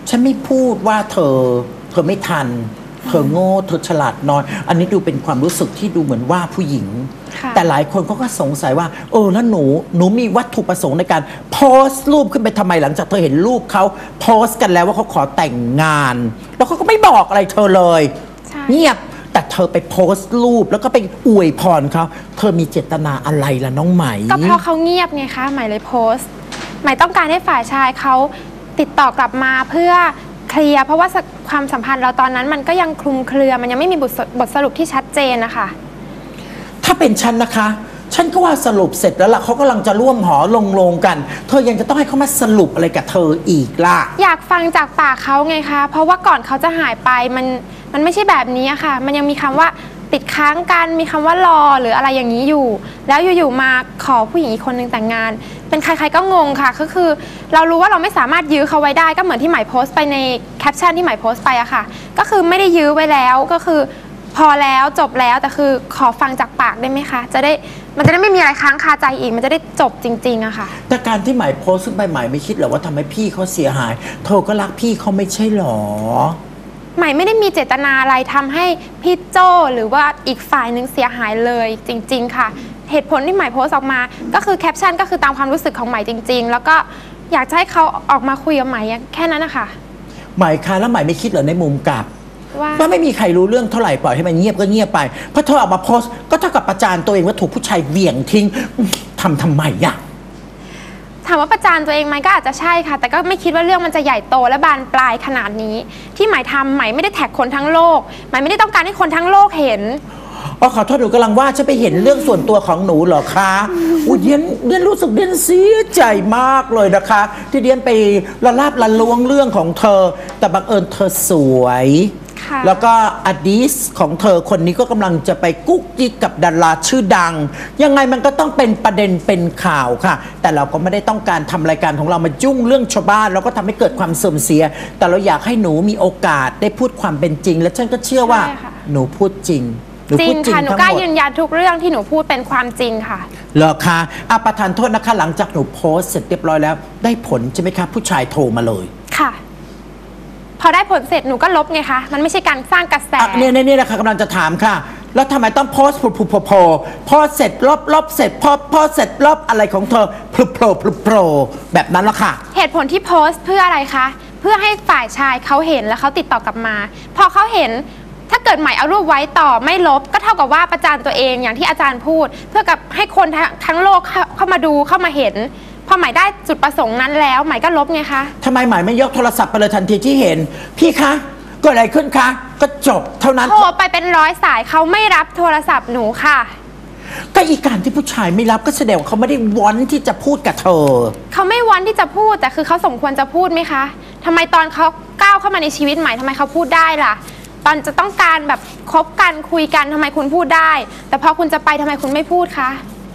ฉันไม่พูดว่าเธอไม่ทันเธอโง่เธอฉลาดน้อยอันนี้ดูเป็นความรู้สึกที่ดูเหมือนว่าผู้หญิงแต่หลายคนก็สงสัยว่าแล้วหนูมีวัตถุประสงค์ในการโพสต์รูปขึ้นไปทำไมหลังจากเธอเห็นรูปเขาโพสต์กันแล้วว่าเขาขอแต่งงานแล้วเขาก็ไม่บอกอะไรเธอเลยเงียบแต่เธอไปโพสต์รูปแล้วก็ไปอวยพรเขาเธอมีเจตนาอะไรล่ะน้องไหมก็เพราะเขาเงียบไงคะไหมเลยโพสต์ไหมต้องการให้ฝ่ายชายเขาติดต่อกลับมาเพื่อเคลียร์เพราะว่าความสัมพันธ์เราตอนนั้นมันก็ยังคลุมเครือมันยังไม่มีบทสรุปที่ชัดเจนนะคะถ้าเป็นฉันนะคะฉันก็ว่าสรุปเสร็จแล้วล่ะเขากำลังจะร่วมหอลงกันเธอยังจะต้องให้เขามาสรุปอะไรกับเธออีกล่ะอยากฟังจากปากเขาไงคะเพราะว่าก่อนเขาจะหายไปมันไม่ใช่แบบนี้ค่ะมันยังมีคำว่าติดค้างกันมีคำว่ารอหรืออะไรอย่างนี้อยู่แล้วอยู่ๆมาขอผู้หญิงอีกคนนึงแต่งงานเป็นใครๆก็งงค่ะก็คือเรารู้ว่าเราไม่สามารถยื้อเขาไว้ได้ก็เหมือนที่หมายโพสต์ไปในแคปชั่นที่หมายโพสต์ไปอะค่ะก็คือไม่ได้ยื้อไว้แล้วก็คือพอแล้วจบแล้วแต่คือขอฟังจากปากได้ไหมคะมันจะได้ไม่มีอะไรค้างคาใจอีกมันจะได้จบจริงๆอะค่ะแต่การที่หมายโพสต์ซึ่งไปหมายไม่คิดหรอว่าทำให้พี่เขาเสียหายเธอก็รักพี่เขาไม่ใช่หรอหมายไม่ได้มีเจตนาอะไรทำให้พี่โจหรือว่าอีกฝ่ายนึงเสียหายเลยจริงๆค่ะเหตุผลที่หมายโพสต์ออกมาก็คือแคปชั่นก็คือตามความรู้สึกของหมายจริงๆแล้วก็อยากให้เขาออกมาคุยกับหมายแค่นั้นนะคะหมายค่ะแล้วหมายไม่คิดเหรอในมุมกลับว่าไม่มีใครรู้เรื่องเท่าไหร่ปล่อยให้มันเงียบก็เงียบไปเพราะเธอออกมาโพสต์ก็เท่ากับประจานตัวเองว่าถูกผู้ชายเหวี่ยงทิ้งทำไมอะถามว่าประจานตัวเองไหมก็อาจจะใช่ค่ะแต่ก็ไม่คิดว่าเรื่องมันจะใหญ่โตและบานปลายขนาดนี้ที่หมายทำหมายไม่ได้แท็กคนทั้งโลกหมายไม่ได้ต้องการให้คนทั้งโลกเห็นขอโทษหนูกำลังว่าจะไปเห็นเรื่องส่วนตัวของหนูเหรอคะเดียนรู้สึกเดียนเสียใจมากเลยนะคะที่เดียนไปละลาบละล้วงเรื่องของเธอแต่บังเอิญเธอสวยแล้วก็อดีสของเธอคนนี้ก็กำลังจะไปกุ๊กกิ๊กกับดาราชื่อดังยังไงมันก็ต้องเป็นประเด็นเป็นข่าวค่ะแต่เราก็ไม่ได้ต้องการทำรายการของเรามายุ่งเรื่องชาวบ้านแล้วก็ทำให้เกิดความเสื่อมเสียแต่เราอยากให้หนูมีโอกาสได้พูดความเป็นจริงและฉันก็เชื่อว่าหนูพูดจริงจริงค่ะหนูกล้ายืนยันทุกเรื่องที่หนูพูดเป็นความจริงค่ะเหรอคะประธานโทษนะคะหลังจากหนูโพสเสร็จเรียบร้อยแล้วได้ผลใช่ไหมคะผู้ชายโทรมาเลยค่ะพอได้ผลเสร็จหนูก็ลบไงคะมันไม่ใช่การสร้างกระแสนี่แหละค่ะกำลังจะถามค่ะแล้วทำไมต้องโพสพอเสร็จลบเสร็จพอเสร็จลบอะไรของเธอพลุโผล่แบบนั้นละค่ะเหตุผลที่โพสต์เพื่ออะไรคะเพื่อให้ฝ่ายชายเขาเห็นแล้วเขาติดต่อกลับมาพอเขาเห็นถ้าเกิดหมายเอารูปไว้ต่อไม่ลบก็เท่ากับว่าประจานตัวเองอย่างที่อาจารย์พูดเพื่อกับให้คนทั้งโลกเข้ามาดูเข้ามาเห็นพอหมายได้จุดประสงค์นั้นแล้วหมายก็ลบไงคะทำไมหมายไม่ยกโทรศัพท์ไปเลยทันทีที่เห็นพี่คะเกิดอะไรขึ้นคะก็จบเท่านั้นโทรไปเป็น100 สายเขาไม่รับโทรศัพท์หนูค่ะก็อีการที่ผู้ชายไม่รับก็แสดงว่าเขาไม่ได้วอนที่จะพูดกับเธอเขาไม่วอนที่จะพูดแต่คือเขาสมควรจะพูดไหมคะทำไมตอนเขาก้าวเข้ามาในชีวิตใหม่ทำไมเขาพูดได้ล่ะตอนจะต้องการแบบคบกันคุยกันทำไมคุณพูดได้แต่พอคุณจะไปทำไมคุณไม่พูดคะ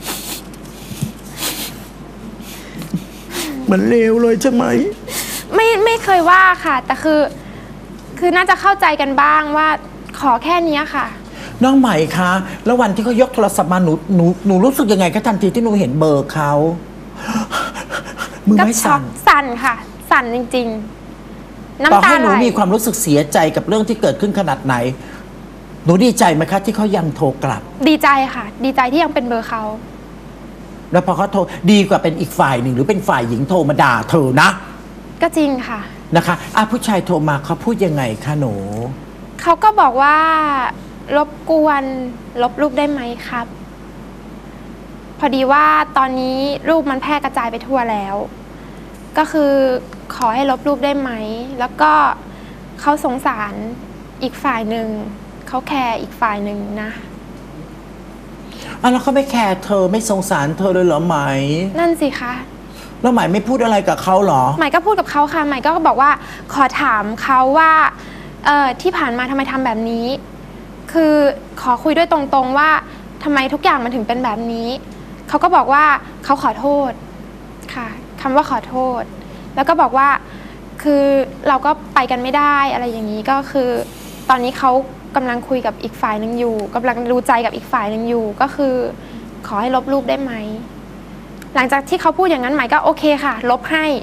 มันเลวเลยใช่ไหมไม่เคยว่าค่ะแต่คือน่าจะเข้าใจกันบ้างว่าขอแค่นี้ค่ะน้องใหม่คะแล้ววันที่เขายกโทรศัพท์มาหนูรู้สึกยังไงคะทันทีที่หนูเห็นเบอร์เขามือไม่สั่นค่ะสั่นจริงๆน้ำตาไหลต่อให้หนูมีความรู้สึกเสียใจกับเรื่องที่เกิดขึ้นขนาดไหนหนูดีใจไหมคะที่เขายังโทรกลับดีใจค่ะดีใจที่ยังเป็นเบอร์เขาแล้วพอเขาโทรดีกว่าเป็นอีกฝ่ายหนึ่งหรือเป็นฝ่ายหญิงโทรมาด่าเธอนะก็จริงค่ะนะคะผู้ชายโทรมาเขาพูดยังไงคะหนูเขาก็บอกว่ารบกวนลบรูปได้ไหมครับพอดีว่าตอนนี้รูปมันแพร่กระจายไปทั่วแล้วก็คือขอให้ลบรูปได้ไหมแล้วก็เขาสงสารอีกฝ่ายหนึ่งเขาแคร์อีกฝ่ายหนึ่งนะแล้วเขาไม่แคร์เธอไม่สงสารเธอเลยเหรอไหมนั่นสิคะแล้วหมายไม่พูดอะไรกับเขาเหรอหมายก็พูดกับเขาค่ะหมายก็บอกว่าขอถามเขาว่าที่ผ่านมาทำไมทำแบบนี้คือขอคุยด้วยตรงๆว่าทำไมทุกอย่างมันถึงเป็นแบบนี้เขาก็บอกว่าเขาขอโทษค่ะคำว่าขอโทษแล้วก็บอกว่าคือเราก็ไปกันไม่ได้อะไรอย่างนี้ก็คือตอนนี้เขากำลังคุยกับอีกฝ่ายหนึ่งอยู่กำลังดูใจกับอีกฝ่ายหนึ่งอยู่ก็คือขอให้ลบรูปได้ไหมหลังจากที่เขาพูดอย่างนั้นหมายก็โอเคค่ะลบให้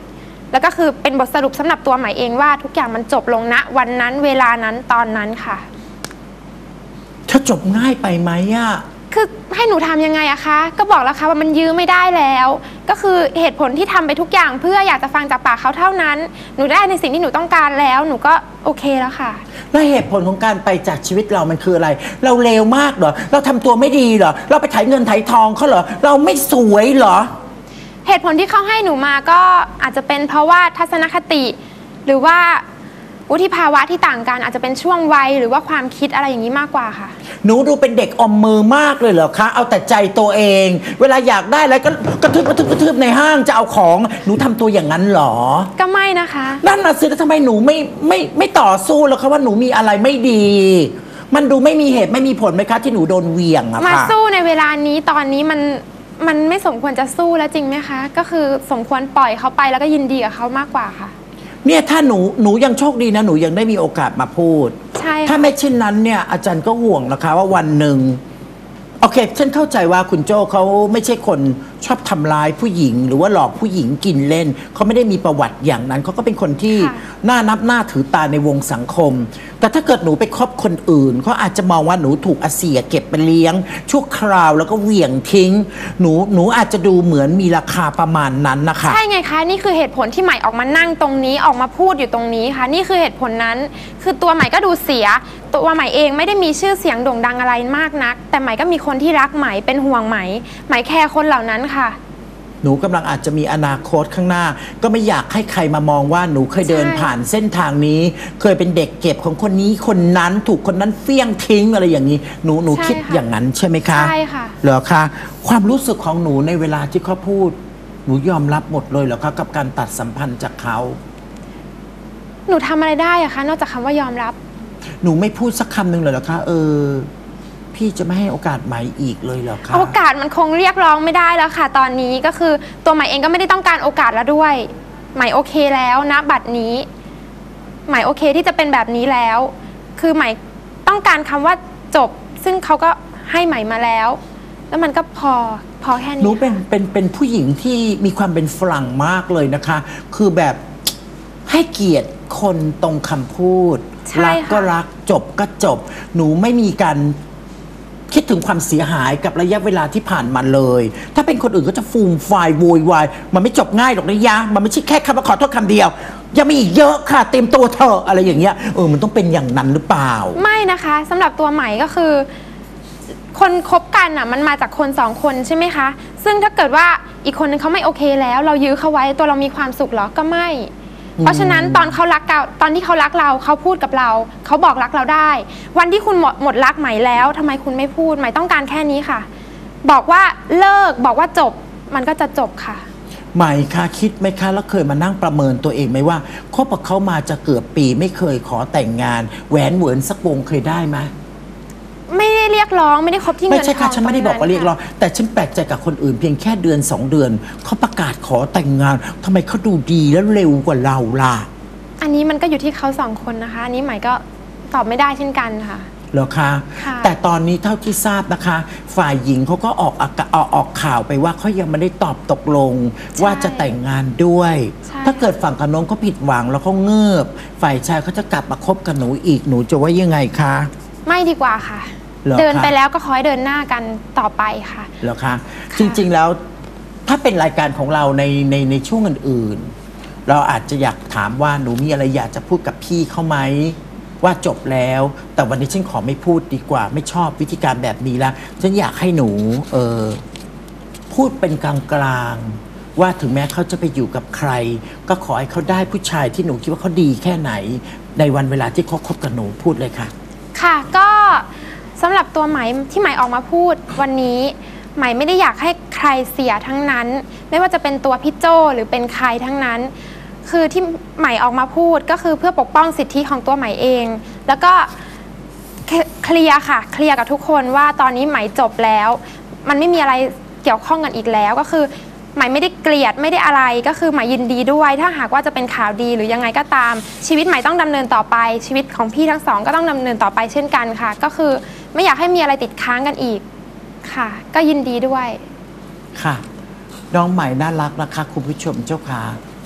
แล้วก็คือเป็นบทสรุปสำหรับตัวใหม่เองว่าทุกอย่างมันจบลงณวันนั้นเวลานั้นตอนนั้นค่ะถ้าจบง่ายไปไหมอะคือให้หนูทำยังไงอะคะก็บอกแล้วค่ะว่ามันยื้อไม่ได้แล้วก็คือเหตุผลที่ทำไปทุกอย่างเพื่ออยากจะฟังจากปากเขาเท่านั้นหนูได้ในสิ่งที่หนูต้องการแล้วหนูก็โอเคแล้วค่ะแล้วเหตุผลของการไปจากชีวิตเรามันคืออะไรเราเลวมากเหรอเราทำตัวไม่ดีเหรอเราไปไถเงินไถทองเขาเหรอเราไม่สวยเหรอเหตุผลที่เขาให้หนูมาก็อาจจะเป็นเพราะว่าทัศนคติหรือว่าวุฒิภาวะที่ต่างกันอาจจะเป็นช่วงวัยหรือว่าความคิดอะไรอย่างนี้มากกว่าค่ะหนูดูเป็นเด็กอมมือมากเลยเหรอคะเอาแต่ใจตัวเองเวลาอยากได้อะไรก็กระทืบในห้างจะเอาของหนูทำตัวอย่างนั้นเหรอก็ไม่นะคะนั่นน่ะสิแล้วทำไมหนูไม่ต่อสู้แล้วคะว่าหนูมีอะไรไม่ดีมันดูไม่มีเหตุไม่มีผลไหมคะที่หนูโดนเหวี่ยงอะค่ะมาสู้ในเวลานี้ตอนนี้มันไม่สมควรจะสู้แล้วจริงไหมคะก็คือสมควรปล่อยเขาไปแล้วก็ยินดีกับเขามากกว่าค่ะเนี่ยถ้าหนูยังโชคดีนะหนูยังได้มีโอกาสมาพูดใช่ถ้าไม่เช่นนั้นเนี่ยอาจารย์ก็ห่วงนะคะว่าวันหนึ่งโอเคฉันเข้าใจว่าคุณโจ้เขาไม่ใช่คนชอบทำร้ายผู้หญิงหรือว่าหลอกผู้หญิงกินเล่นเขาไม่ได้มีประวัติอย่างนั้นเขาก็เป็นคนที่น่านับหน้าถือตาในวงสังคมแต่ถ้าเกิดหนูไปคบคนอื่นเขาอาจจะมองว่าหนูถูกอาเสียเก็บไปเลี้ยงชั่วคราวแล้วก็เหวี่ยงทิ้งหนูอาจจะดูเหมือนมีราคาประมาณนั้นนะคะใช่ไงคะนี่คือเหตุผลที่ใหม่ออกมานั่งตรงนี้ออกมาพูดอยู่ตรงนี้ค่ะนี่คือเหตุผลนั้นคือตัวใหม่ก็ดูเสียตัวใหม่เองไม่ได้มีชื่อเสียงโด่งดังอะไรมากนักแต่ใหม่ก็มีคนที่รักใหม่เป็นห่วงใหม่แคร์คนเหล่านั้นค่ะหนูกำลังอาจจะมีอนาคตข้างหน้าก็ไม่อยากให้ใครมามองว่าหนูเคยเดินผ่านเส้นทางนี้เคยเป็นเด็กเก็บของคนนี้คนนั้นถูกคนนั้นเฟี้ยงทิ้งอะไรอย่างนี้หนูคิดอย่างนั้นใช่ไหมคะใช่ค่ะเหรอคะความรู้สึกของหนูในเวลาที่เขาพูดหนูยอมรับหมดเลยเหรอคะกับการตัดสัมพันธ์จากเขาหนูทำอะไรได้อะคะนอกจากคำว่ายอมรับหนูไม่พูดสักคำหนึ่งเลยเหรอคะพี่จะไม่ให้โอกาสใหม่อีกเลยเหรอคะโอกาสมันคงเรียกร้องไม่ได้แล้วค่ะตอนนี้ก็คือตัวใหม่เองก็ไม่ได้ต้องการโอกาสแล้วด้วยใหม่โอเคแล้วณบัดนี้ใหม่โอเคที่จะเป็นแบบนี้แล้วคือใหม่ต้องการคำว่าจบซึ่งเขาก็ให้ใหม่มาแล้วมันก็พอแค่นี้หนูเป็นผู้หญิงที่มีความเป็นฝรั่งมากเลยนะคะคือแบบให้เกียรติคนตรงคำพูดรักก็รักจบก็จบหนูไม่มีการคิดถึงความเสียหายกับระยะเวลาที่ผ่านมาเลยถ้าเป็นคนอื่นก็จะฟูมไฟโวยวายมันไม่จบง่ายหรอกนะยะมันไม่ใช่แค่คำว่าขอโทษคำเดียวยังมีอีกเยอะค่ะเต็มตัวเธออะไรอย่างเงี้ยมันต้องเป็นอย่างนั้นหรือเปล่าไม่นะคะสำหรับตัวใหม่ก็คือคนคบกันอ่ะมันมาจากคนสองคนใช่ไหมคะซึ่งถ้าเกิดว่าอีกคนนึงเขาไม่โอเคแล้วเรายื้อเขาไว้ตัวเรามีความสุขหรอก็ไม่เพราะฉะนั้นตอนที่เขารักเราเขาพูดกับเราเขาบอกรักเราได้วันที่คุณหมดรักใหม่แล้วทำไมคุณไม่พูดใหม่ต้องการแค่นี้ค่ะบอกว่าเลิกบอกว่าจบมันก็จะจบค่ะใหม่คะคิดไหมคะแล้วเคยมานั่งประเมินตัวเองไหมว่าคบกับเขามาจะเกือบปีไม่เคยขอแต่งงานแหวนเหวินสักวงเคยได้ไหมไม่ได้เรียกร้องไม่ได้คบที่เงินทองไม่ใช่ค่ะฉันไม่ได้บอกว่าเรียกร้องแต่ฉันแปลกใจกับคนอื่นเพียงแค่เดือน2 เดือนเขาประกาศขอแต่งงานทำไมเขาดูดีและเร็วกว่าเราล่ะอันนี้มันก็อยู่ที่เขา2 คนนะคะอันนี้ใหม่ก็ตอบไม่ได้เช่นกันค่ะเหรอคะแต่ตอนนี้เท่าที่ทราบนะคะฝ่ายหญิงเขาก็ออกข่าวไปว่าเขายังไม่ได้ตอบตกลงว่าจะแต่งงานด้วยถ้าเกิดฝั่งกับน้องเขาผิดหวังแล้วเขาเงือบฝ่ายชายเขาจะกลับมาคบกับหนูอีกหนูจะว่ายังไงคะไม่ดีกว่าค่ะเดินไปแล้วก็ขอให้เดินหน้ากันต่อไปค่ะเหรอคะจริงๆแล้วถ้าเป็นรายการของเราในช่วงอื่นๆเราอาจจะอยากถามว่าหนูมีอะไรอยากจะพูดกับพี่เขาไหมว่าจบแล้วแต่วันนี้ฉันขอไม่พูดดีกว่าไม่ชอบวิธีการแบบนี้แล้วฉันอยากให้หนูพูดเป็นกลางๆว่าถึงแม้เขาจะไปอยู่กับใครก็ขอให้เขาได้ผู้ชายที่หนูคิดว่าเขาดีแค่ไหนในวันเวลาที่เขาคบกับหนูพูดเลยค่ะค่ะก็สำหรับตัวใหม่ที่ใหม่ออกมาพูดวันนี้ใหม่ไม่ได้อยากให้ใครเสียทั้งนั้นไม่ว่าจะเป็นตัวพี่โจหรือเป็นใครทั้งนั้นคือที่ใหม่ออกมาพูดก็คือเพื่อปกป้องสิทธิของตัวใหม่เองแล้วก็เคลียร์ค่ะเคลียร์กับทุกคนว่าตอนนี้ใหม่จบแล้วมันไม่มีอะไรเกี่ยวข้องกันอีกแล้วก็คือใหม่ไม่ได้เกลียดไม่ได้อะไรก็คือใหม่ยินดีด้วยถ้าหากว่าจะเป็นข่าวดีหรือยังไงก็ตามชีวิตใหม่ต้องดำเนินต่อไปชีวิตของพี่ทั้งสองก็ต้องดำเนินต่อไปเช่นกันค่ะก็คือไม่อยากให้มีอะไรติดค้างกันอีกค่ะก็ยินดีด้วยค่ะน้องใหม่น่ารักนะคะคุณผู้ชมเจ้าค่ะโท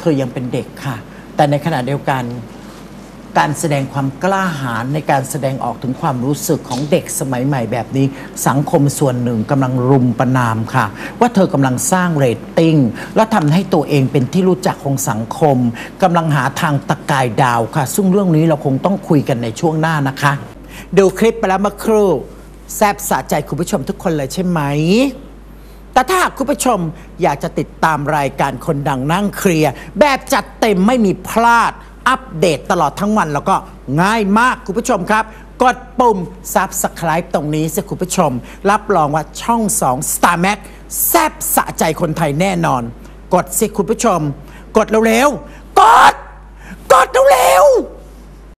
ธอยังเป็นเด็กค่ะ แต่ในขณะเดียวกันการแสดงความกล้าหาญในการแสดงออกถึงความรู้สึกของเด็กสมัยใหม่แบบนี้สังคมส่วนหนึ่งกำลังรุมประณามค่ะว่าเธอกำลังสร้างเรตติ้งและทำให้ตัวเองเป็นที่รู้จักของสังคมกำลังหาทางตะกายดาวค่ะซึ่งเรื่องนี้เราคงต้องคุยกันในช่วงหน้านะคะดูคลิปไปแล้วเมื่อครู่แซ่บสะใจคุณผู้ชมทุกคนเลยใช่ไหมแต่ถ้าหากคุณผู้ชมอยากจะติดตามรายการคนดังนั่งเคลียร์แบบจัดเต็มไม่มีพลาดอัปเดตตลอดทั้งวันแล้วก็ง่ายมากคุณผู้ชมครับกดปุ่ม Subscribe ตรงนี้สิคุณผู้ชมรับรองว่าช่อง 2 Star Max แซ่บสะใจคนไทยแน่นอนกดสิคุณผู้ชมกดเร็วๆกดเร็